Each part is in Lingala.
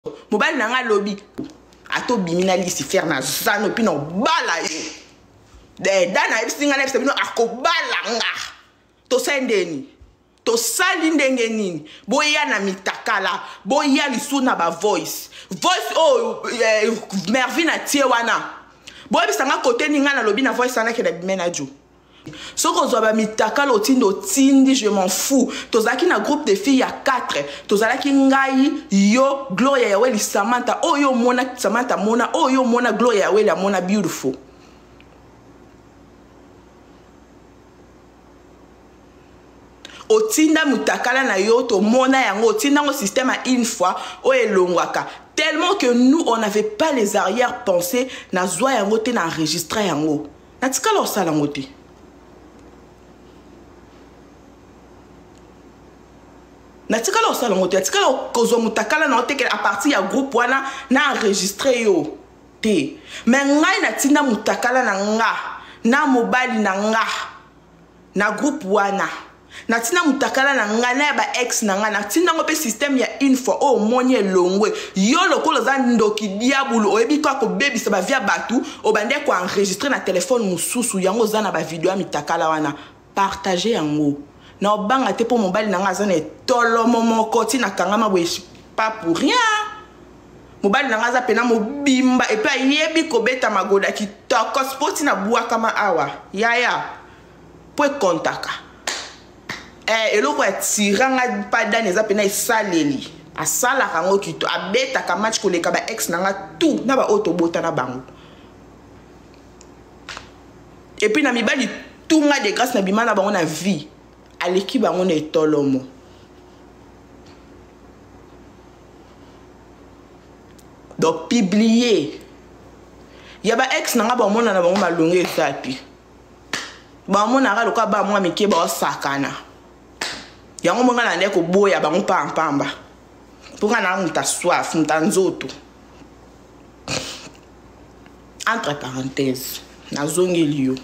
mobali nanga lobby ato bimina Lucifer na zano pino bala yo de dana ebisinga na ebisabino akobala nga to sendeni to sali ndenge nini boya na mitakala boya lisuna ba voice Mervina tie wana boya bisanga kote ninga na lobby na voice ana ke na bimenajo. Soko zoba mitakala otindo tindi je m'en fous. Tozaki na groupe de filles à 4. Tozalaki ngai yo Gloria Yaweli Samantha. Oh yo mona Samantha mona. Oh yo mona Gloria Yaweli mona beautiful. Otinda mutakala na yo to mona yango otinda ngo système à une fois o elongwaka. Tellement que nous on n'avait pas les arrière-pensées na zwa yango te na enregistrer yango. Na tikala osala ngo te. Natikala osala ngote atikala kozo mutakala na oteke à partir ya groupe wana na enregistrer yo te mais ngai natinda mutakala na nga na mobali na nga na groupe wana natinda mutakala na nga na ba ex na nga natinda ngo pe système ya une fois o moni elongwe yo lokolo za ndoki diabulu oyebi ko bebisa ba via batu o bande ko enregistrer na téléphone mususu yango za na ba video ya mitakala wana partager yango. Na banga te po mobali na nga zane tolo momoko ti na kangama boye pas pour rien. Mobali na nga za pena mobimba et puis yebi ko beta magoda ki toko spoti na bua kama awa. Yaya. Po kontaka. Eloko ya tiranga pa dane za pena isaleli. Asala kango kito abeta ka match koleka ba ex na nga tout na ba auto bota na bango. Et puis na mibali tout nga de grâce na bimana bango na vie. À l'équipe on est tolomo. Donc publier. Yaba ex nanga ba mona na ba malonge sapi. Ba mona ra loka ba mwa mike ba sakana. Yango monga na ndeko boya ba mpa mpamba. Pour na muta soif muta nzoto. Entre parenthèses, na zongeli yo.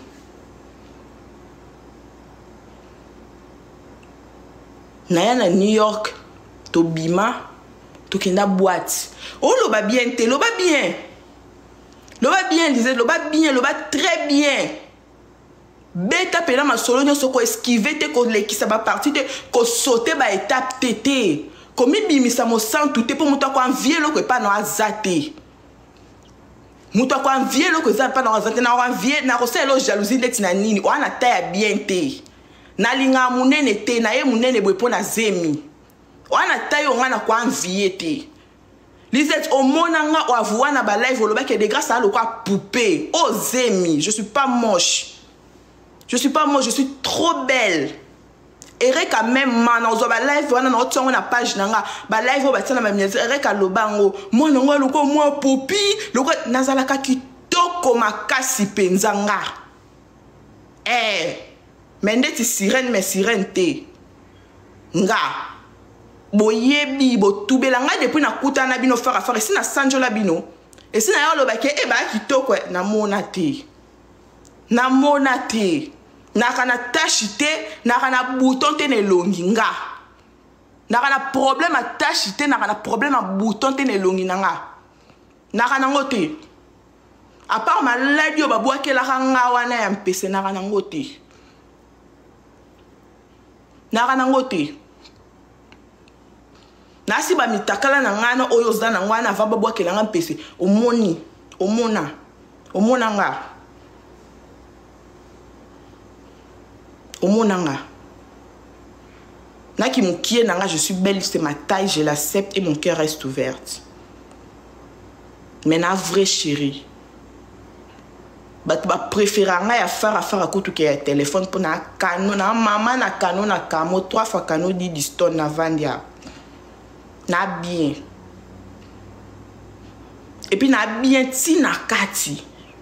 Naya na New York, to bima, to kenda boîte. Oh, loba bien, te loba bien. Loba bien, disait, loba bien, loba très bien. Beta pena ma solo nyo soko esquiver te ko leki sa ba parti te ko sauter ba étape tété. Komi bimisa mo sang tout te pour muta ko envier lo ko pa no azate. Muta ko envier lo ko za pa no azate na envier na ko selo jalousie de tina nini. O ana ta ya bien te. Na linga munene te na ye munene boy pona zemi wana tayo ngana kwa envier te Lisette au monanga o avuana ba live oloba ke de grâce à lo kwa poupée o zemi je suis pas moche je suis trop belle ereka même mana ozo ba live wana na otongo na page nanga ba live o batsana ba miezi ereka lobango mwana ngo loko mwa popi loko nazalaka kitoko makasi penzanga Mende ti sirène mais sirène te nga boyebi bo tubela nga depuis na kuta na bino fara fara si na sanjo la bino et si na yo lo ba ke ba kitoko na mona te na kana tachite na kana bouton te ne longi nga na kana problème a tachite na kana problème a bouton te ne longi nga na kana ngote à part maladie o babwa ke la nga wana ya mpese na kana ngote Naka nangote. Nasi ba mitakala na ngana oyo zana ngwana va babwa ke langa mpese. Omona nga. Naki mukie nanga je suis belle, c'est ma taille, je l'accepte et mon cœur reste ouvert. Mais na vrai chérie. Ba préféranga ya fara kutu ke ya téléphone pour na kano na mama na kano na kamo 3 fois kano di diston na vandia na bien et puis na bien ti na kati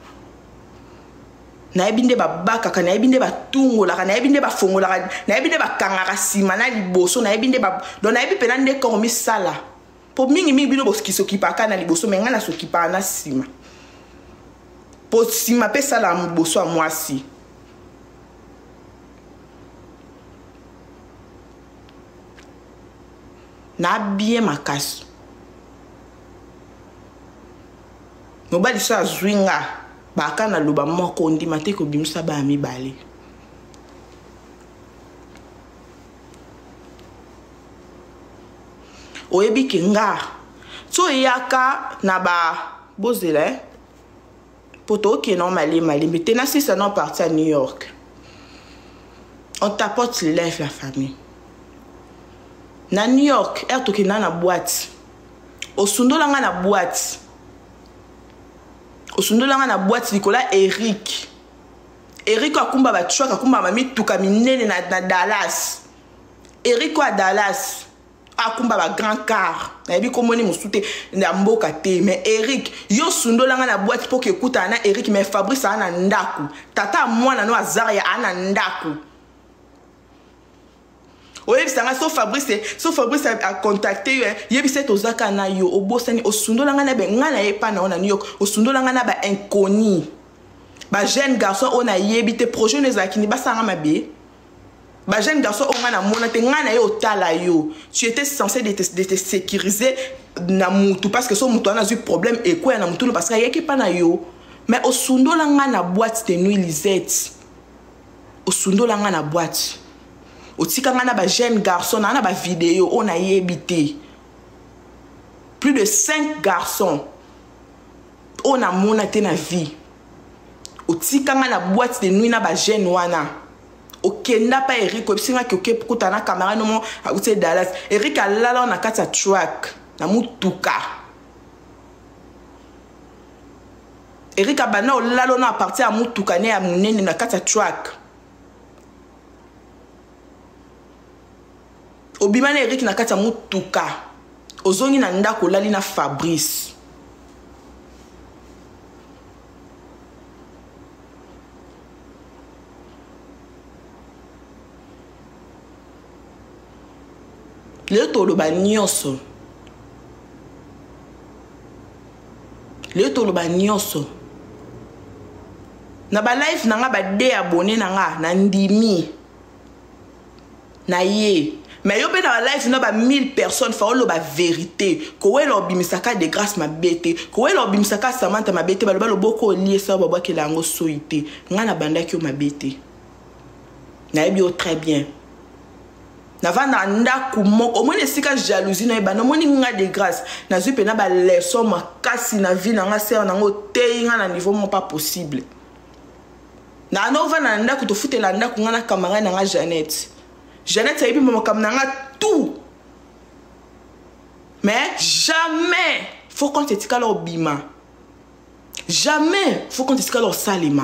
na ebinde ba baka kana ebinde ba tungo la kana ebinde ba fongo la na ebinde ba kangaka sima na liboso na ebinde ba don na ebi pena nde ko mi sala po mingi bino boskiso kipaka na liboso menga na so kipa na sima si ma paix ça la bosso à moi si na bien ma casse mobali so azwinga baka na loba moko ndima te kobimisa ba mibale. Oyebi kinga so yaka na ba bozela poto qui est normal mais maintenant si ça non parti à New York on tapote lève la famille na New York er to kina na boîte osundolanga na boîte Nicolas Eric akumba ba chwa akumba mami tuka minene na Dallas Eric à Dallas akumba ba grand car na yebi komoni musute na mboka te mais Eric yo sundolanga na boîte pour que écouta na Eric mais Fabrice ana ndaku tata mwana no azaria ana ndaku oyebi sanga so Fabrice a contacté yebi set ozaka na yo obosani osundolanga na be ngana yepa na New York osundolanga na ba inconnu ba jeune garçon on a yebi te projet les akini ba sanga mabe. Ba jeune garçon on a mona te ngana yo tala yo tu étais censé de te sécuriser na mutu parce que so mutu a eu problème et quoi na mutu parce que yeki pa na yo mais osundola nga na boîte de nuit Lisette osundola nga na boîte otika nga na ba jeune garçon na ba vidéo on a yebité plus de 5 garçons on a mona te na vie otika nga na boîte de nuit na ba jeune wana. Ok, n'a pas Eric, ou si on a quelque chose na caméra non à côté Dallas. Eric a là on a quatre track, na mutuka. Eric a bana là on a parti à mutuka ne à munene na quatre track. Obimane Eric na quatre mutuka. Ozongi na ndako lali na Fabrice. Le toloba nyonso na ba live nanga ba de abonné nanga na ndimi na ye mais yo pe na ba live na ba 1000 personnes fa lo ba vérité ko we lo bimisaka de grâce ma bête ko we lo bimisaka Samantha ma bête ba lo boko lié ça ba ke lango soité nga na banda ki o ma bête na ebio très bien. Navana ndaku moko omone sika jalousie na ebana moni nga de grâce na zupe na ba leçon makasi na vie na nga sœur na ngo teinga na niveau mon pas possible na nova na ndaku to futela ndaku nga na camarade na nga Jeannette ayibi mama kam na nga tout mais jamais faut qu'on te tika lo bima jamais faut qu'on te tika lo salima.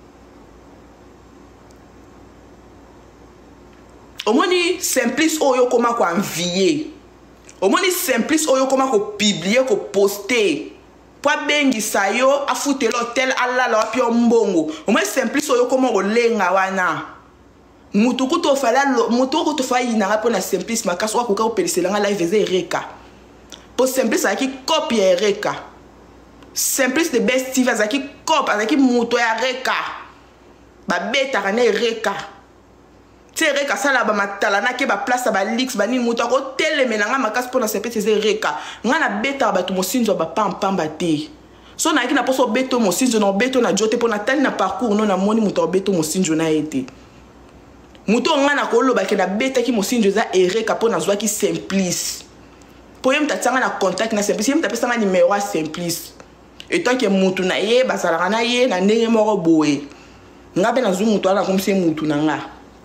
Omoni Simplice oyo koma ko envier. Omoni Simplice oyo koma ko publier ko poster. Pwa bengi sayo afute l'hôtel alla la pio mbongo. Omoni Simplice oyo koma ko lenga wana. Mutu kuto fa ina po na Simplice makaso wa kuka opelisela nga live eze reka. Po Simplice aki copie reka. Simplice de best TV azaki copie azaki muto ya reka. Ba beta kana reka. Reka sala ba matala na ke ba place ba lix ba ni muto ko telemena nga makas pona sepete ze reka nga na beta ba tu mosinzo ba pamba te so na ki na poso beto mosinzo na beto na jote pona tali na parcours no na moni muto beto mosinzo na ete muto nga na ko lo ba ke na beta ki mosinzo za ereka pona zwa ki Simplice po yem tatanga na contact na Simplice yem tapesa nga numéro a Simplice et tant que mutu na ye ba sala na ye na ndenge moko boye nga be na zu muto ala komse mutu na nga.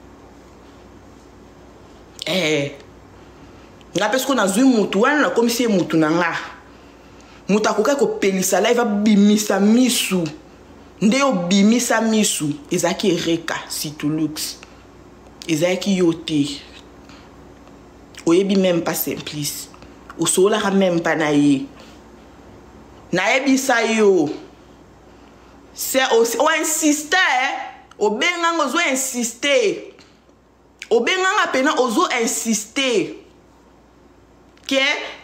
Nga pesko na zui mutu wana na komisi mutu na nga muta koka ko pelisa live bimisa misu nde yo bimisa misu ezaki reka Situlux ezaki yote oyebi même pas Simplice osola ka même pas na ye na ebisa yo c'est aussi o insister obenga ngozo insister obenganga pena ozo insister que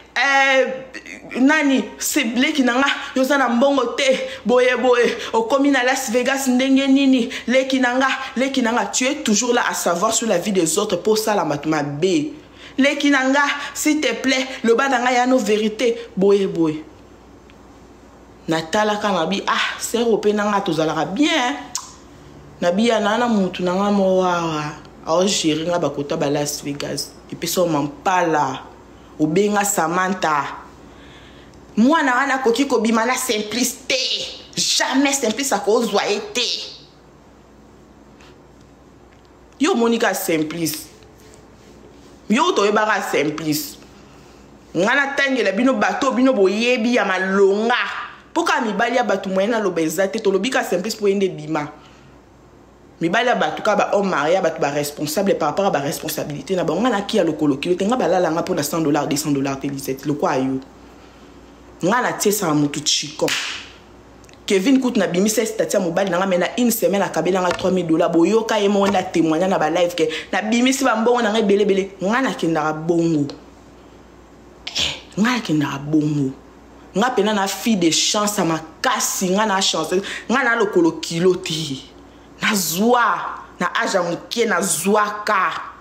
nani c'est bleki nanga yoza na mbongo te boye okomi na Las Vegas ndenge nini leki nanga tu es toujours là à savoir sur la vie des autres pour ça la matuma b leki nanga s'il te plaît le bas nanga ya no vérité boye natala ka nabi ah c'est européen nga tozalaka bien nabi anana mutu nanga mowa au gérer nga bakota ba Las Vegas et puis ça mampala obenga Samantha moi na wana koki ko bimana simplicité jamais simplice à cause été yo Monica simplice yo to ebara simplice ngana tangela bino bato bino boyebi ya malonga poka mibali ya batu moyena lobeza te to lobika simplice po ende bima mibali ya batu ka ba homme marié batu ba responsable par rapport à ba responsabilité na ba ngana ki ya lokolo kilo te nga balala nga pour $100 $200 te lisette le quoi yo ngana tesa mutu chiko Kevin Kout na bimi se statia mobile na mena une semaine akabela nga $3000 boyoka ye monda témoigner na ba live ke na bimi si ba mbongo na ngai belé ngana kindara bongo ngana kindara bongo nga pena na fille de chance à makasi ngana chance ngana lokolo kilo ti na zwa na aja mukie na zwa ka